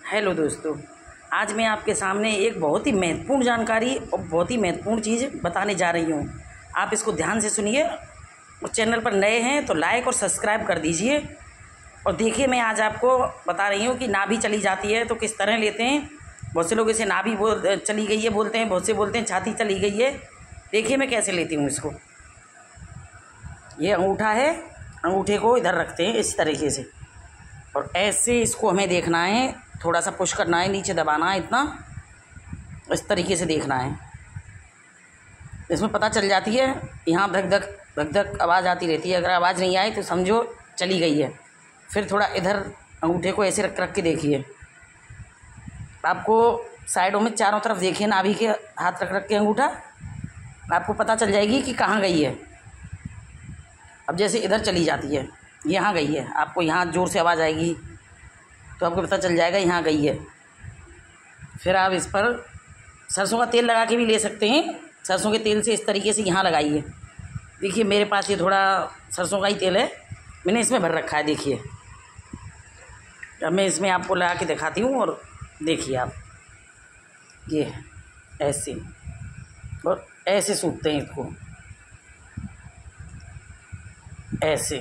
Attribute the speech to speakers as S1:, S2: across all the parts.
S1: Hello दोस्तों, आज मैं आपके सामने एक बहुत ही महत्वपूर्ण जानकारी और बहुत ही महत्वपूर्ण चीज़ बताने जा रही हूँ। आप इसको ध्यान से सुनिए और चैनल पर नए हैं तो लाइक और सब्सक्राइब कर दीजिए। और देखिए, मैं आज आपको बता रही हूँ कि नाभि चली जाती है तो किस तरह लेते हैं। बहुत से लोग इसे नाभि चली गई है बोलते हैं, बहुत से बोलते हैं छाती चली गई है। देखिए मैं कैसे लेती हूँ इसको। ये अंगूठा है, अंगूठे को इधर रखते हैं इस तरीके से और ऐसे इसको हमें देखना है, थोड़ा सा पुश करना है, नीचे दबाना है, इतना इस तरीके से देखना है। इसमें पता चल जाती है, यहाँ धक धक धक धक आवाज़ आती रहती है। अगर आवाज़ नहीं आए तो समझो चली गई है। फिर थोड़ा इधर अंगूठे को ऐसे रख रख के देखिए। आपको साइडों में चारों तरफ देखिए, नाभि के हाथ रख रख के अंगूठा, आपको पता चल जाएगी कि कहाँ गई है। अब जैसे इधर चली जाती है, यहाँ गई है, आपको यहाँ ज़ोर से आवाज़ आएगी तो आपको पता चल जाएगा यहाँ गई है। फिर आप इस पर सरसों का तेल लगा के भी ले सकते हैं। सरसों के तेल से इस तरीके से यहाँ लगाइए। देखिए मेरे पास ये थोड़ा सरसों का ही तेल है, मैंने इसमें भर रखा है। देखिए अब मैं इसमें आपको लगा के दिखाती हूँ और देखिए आप, ये ऐसे और ऐसे सूखते हैं इसको, ऐसे।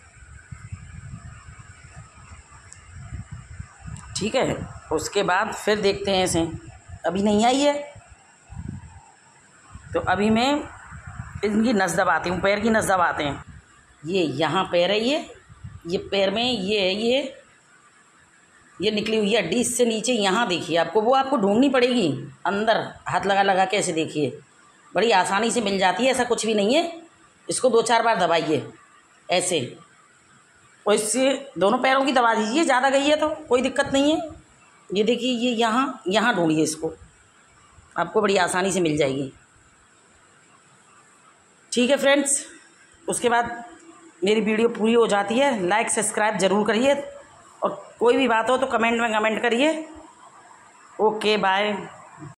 S1: ठीक है, उसके बाद फिर देखते हैं ऐसे। अभी नहीं आई है तो अभी मैं इनकी नस दबाती हूँ, पैर की नस दबाते हैं। ये यहाँ पैर है, ये पैर में ये है, ये निकली हुई हड्डी इससे नीचे यहाँ देखिए। आपको वो आपको ढूंढनी पड़ेगी, अंदर हाथ लगा लगा के ऐसे देखिए। बड़ी आसानी से मिल जाती है, ऐसा कुछ भी नहीं है। इसको 2-4 बार दबाइए ऐसे, और इससे दोनों पैरों की दबा दीजिए। ज़्यादा गई है तो कोई दिक्कत नहीं है। ये देखिए, ये यहाँ ढूंढिए इसको, आपको बड़ी आसानी से मिल जाएगी। ठीक है फ्रेंड्स, उसके बाद मेरी वीडियो पूरी हो जाती है। लाइक सब्सक्राइब ज़रूर करिए और कोई भी बात हो तो कमेंट में कमेंट करिए। Okay bye.